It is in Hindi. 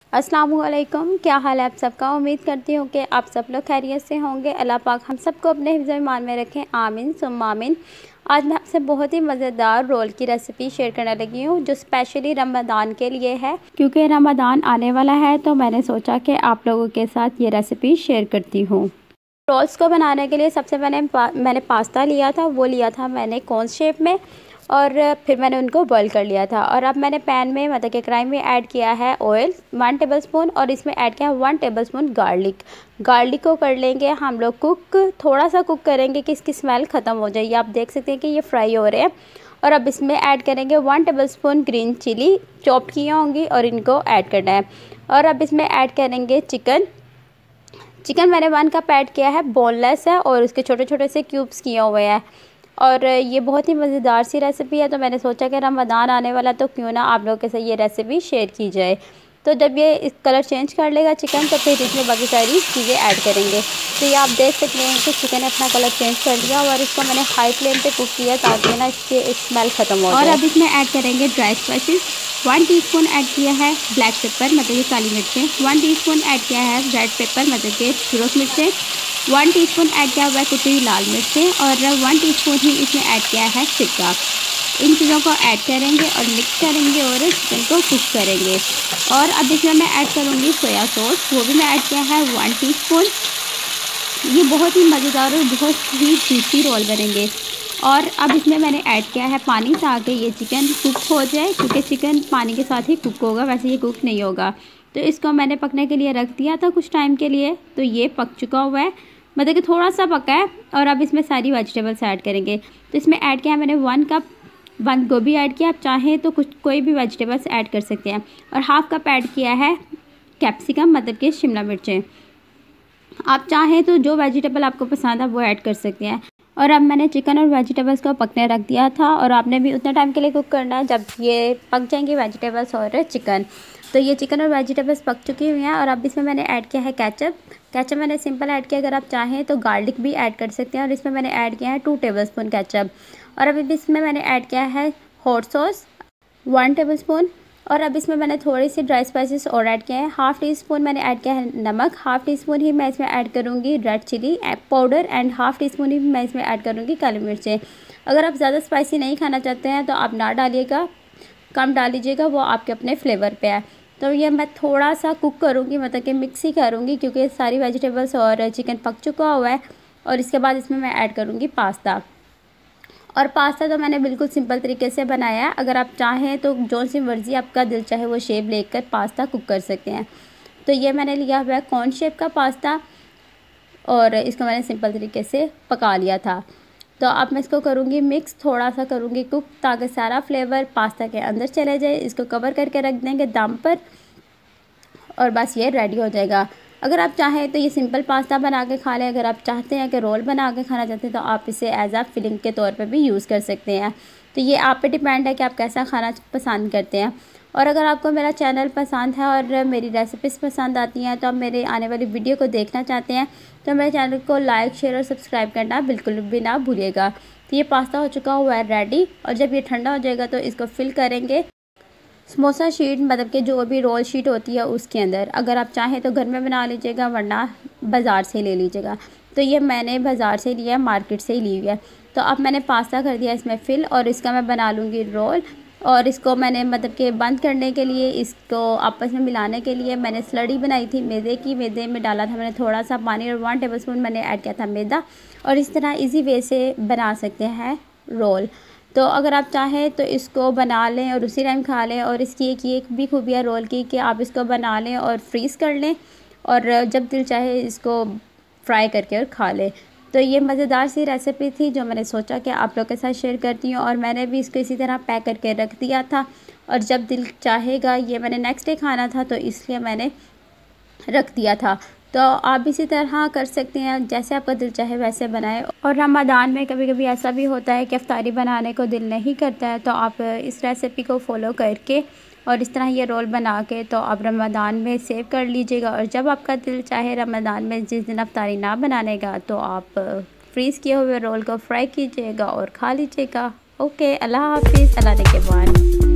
अस्सलामुअलैकुम, क्या हाल है आप सबका। उम्मीद करती हूँ कि आप सब लोग खैरियत से होंगे। अल्लाह पाक हम सबको अपने हिफ्ज़ ईमान में रखें, आमीन सुम्मा आमीन। आज मैं आपसे बहुत ही मज़ेदार रोल की रेसिपी शेयर करने लगी हूँ जो स्पेशली रमज़ान के लिए है। क्योंकि रमज़ान आने वाला है तो मैंने सोचा कि आप लोगों के साथ ये रेसिपी शेयर करती हूँ। रोल्स को बनाने के लिए सबसे मैंने पास्ता लिया था, वो लिया था मैंने कॉर्न शेप में, और फिर मैंने उनको बॉईल कर लिया था। और अब मैंने पैन में मतलब कि कढ़ाई में ऐड किया है ऑयल 1 टेबलस्पून, और इसमें ऐड किया है 1 टेबलस्पून गार्लिक को कर लेंगे हम लोग कुक, थोड़ा सा कुक करेंगे कि इसकी स्मेल ख़त्म हो जाए। ये आप देख सकते हैं कि ये फ्राई हो रहे हैं। और अब इसमें ऐड करेंगे 1 टेबलस्पून ग्रीन चिली चॉप की होंगी और इनको ऐड करना है। और अब इसमें ऐड करेंगे चिकन मैंने 1 कप ऐड किया है, बोनलेस है और उसके छोटे छोटे से क्यूब्स किए हुए हैं। और ये बहुत ही मज़ेदार सी रेसिपी है, तो मैंने सोचा कि रमज़ान आने वाला तो क्यों ना आप लोगों के साथ ये रेसिपी शेयर की जाए। तो जब ये इस कलर चेंज कर लेगा चिकन, तो फिर इसमें बाकी सारी चीज़ें ऐड करेंगे। तो ये आप देख सकते हैं कि चिकन ने अपना कलर चेंज कर दिया और इसको मैंने हाई फ्लेम पे कुक किया ताकि ना इसके स्मेल ख़त्म हो जाए। और अब इसमें ऐड करेंगे ड्राई स्पाइसेस। 1 टीस्पून ऐड किया है ब्लैक पेपर मतलब ये काली मिर्चें, 1 टीस्पून ऐड किया है रेड पेपर मतलब के चुरस मिर्चें, 1 टीस्पून ऐड किया हुआ है कुटी हुई लाल मिर्चें, और 1 टीस्पून ही इसमें ऐड किया है सिरका। इन चीज़ों को ऐड करेंगे और मिक्स करेंगे और चिकन को कुक करेंगे। और अब इसमें मैं ऐड करूँगी सोया सॉस, वो भी मैं ऐड किया है 1 टीस्पून। ये बहुत ही मज़ेदार और बहुत ही जूसी रोल बनेंगे। और अब इसमें मैंने ऐड किया है पानी ताकि ये चिकन कुक हो जाए, क्योंकि चिकन पानी के साथ ही कुक होगा, वैसे ये कुक नहीं होगा। तो इसको मैंने पकने के लिए रख दिया था कुछ टाइम के लिए, तो ये पक चुका हुआ है, मतलब कि थोड़ा सा पका है। और अब इसमें सारी वेजिटेबल्स ऐड करेंगे। तो इसमें ऐड किया है मैंने 1 कप बंद गोभी ऐड किया, आप चाहें तो कोई भी वेजिटेबल्स ऐड कर सकते हैं। और हाफ़ कप ऐड किया है कैप्सिकम मतलब कि शिमला मिर्चें, आप चाहें तो जो वेजिटेबल आपको पसंद है वो ऐड कर सकते हैं। और अब मैंने चिकन और वेजिटेबल्स को पकने रख दिया था, और आपने भी उतना टाइम के लिए कुक करना है जब ये पक जाएंगे वेजिटेबल्स और चिकन। तो ये चिकन और वेजिटेबल्स पक चुकी हुई हैं। और अब इसमें मैंने ऐड किया है केचप मैंने सिंपल ऐड किया, अगर आप चाहें तो गार्लिक भी ऐड कर सकते हैं। और इसमें मैंने ऐड किया है 2 टेबलस्पून केचप। और अब इसमें मैंने ऐड किया है हॉट सॉस 1 टेबलस्पून। और अब इसमें मैंने थोड़ी सी ड्राई स्पाइसेस और ऐड किए हैं। हाफ़ टी स्पून मैंने ऐड किया है नमक, हाफ़ टी स्पून ही मैं इसमें ऐड करूँगी red chilli powder, and half teaspoon ही मैं इसमें ऐड करूँगी काली मिर्चें। अगर आप ज़्यादा स्पाइसी नहीं खाना चाहते हैं तो आप ना डालिएगा, कम डाल लीजिएगा, वो आपके अपने फ्लेवर पे है। तो ये मैं थोड़ा सा कुक करूँगी, मतलब कि मिक्स ही करूँगी, क्योंकि सारी वेजिटेबल्स और चिकन पक चुका हुआ है। और इसके बाद इसमें मैं ऐड करूँगी पास्ता। और पास्ता तो मैंने बिल्कुल सिंपल तरीके से बनाया है, अगर आप चाहें तो जो सी मर्ज़ी आपका दिल चाहे वो शेप लेकर पास्ता कुक कर सकते हैं। तो ये मैंने लिया हुआ है कॉर्न शेप का पास्ता, और इसको मैंने सिंपल तरीके से पका लिया था। तो अब मैं इसको करूँगी मिक्स, थोड़ा सा करूँगी कुक ताकि सारा फ्लेवर पास्ता के अंदर चले जाए। इसको कवर करके रख देंगे दम पर, और बस ये रेडी हो जाएगा। अगर आप चाहें तो ये सिंपल पास्ता बना के खा लें, अगर आप चाहते हैं कि रोल बना के खाना चाहते हैं तो आप इसे एज आ फिलिंग के तौर पे भी यूज़ कर सकते हैं। तो ये आप पे डिपेंड है कि आप कैसा खाना पसंद करते हैं। और अगर आपको मेरा चैनल पसंद है और मेरी रेसिपीज़ पसंद आती हैं, तो आप मेरे आने वाली वीडियो को देखना चाहते हैं, तो मेरे चैनल को लाइक शेयर और सब्सक्राइब करना बिल्कुल भी ना भूलिएगा। तो ये पास्ता हो चुका हुआ है रेडी, और जब ये ठंडा हो जाएगा तो इसको फिल करेंगे समोसा शीट मतलब कि जो भी रोल शीट होती है उसके अंदर। अगर आप चाहें तो घर में बना लीजिएगा, वरना बाज़ार से ले लीजिएगा। तो ये मैंने बाज़ार से लिया है, मार्केट से ही ली हुई है। तो अब मैंने पास्ता कर दिया इसमें फिल, और इसका मैं बना लूँगी रोल। और इसको मैंने मतलब कि बंद करने के लिए, इसको आपस में मिलाने के लिए मैंने स्लड़ी बनाई थी मैदे की। मैदे में डाला था मैंने थोड़ा सा पानी, और 1 टेबलस्पून मैंने ऐड किया था मैदा। और इस तरह इजी वे से बना सकते हैं रोल। तो अगर आप चाहें तो इसको बना लें और उसी टाइम खा लें। और इसकी एक भी खूबी है रोल की कि आप इसको बना लें और फ्रीज़ कर लें, और जब दिल चाहे इसको फ्राई करके और खा लें। तो ये मज़ेदार सी रेसिपी थी जो मैंने सोचा कि आप लोग के साथ शेयर करती हूँ। और मैंने भी इसको इसी तरह पैक करके रख दिया था, और जब दिल चाहेगा, ये मैंने नेक्स्ट डे खाना था तो इसलिए मैंने रख दिया था। तो आप इसी तरह कर सकते हैं, जैसे आपका दिल चाहे वैसे बनाएं। और रमज़ान में कभी कभी ऐसा भी होता है कि इफ्तारी बनाने को दिल नहीं करता है, तो आप इस रेसिपी को फॉलो करके और इस तरह ये रोल बना के तो आप रमज़ान में सेव कर लीजिएगा। और जब आपका दिल चाहे रमज़ान में जिस दिन इफ्तारी ना बनाने का, तो आप फ्रीज़ किए हुए रोल को फ्राई कीजिएगा और खा लीजिएगा। ओके, अल्लाह हाफिज़, अल्लाह ने के बाद।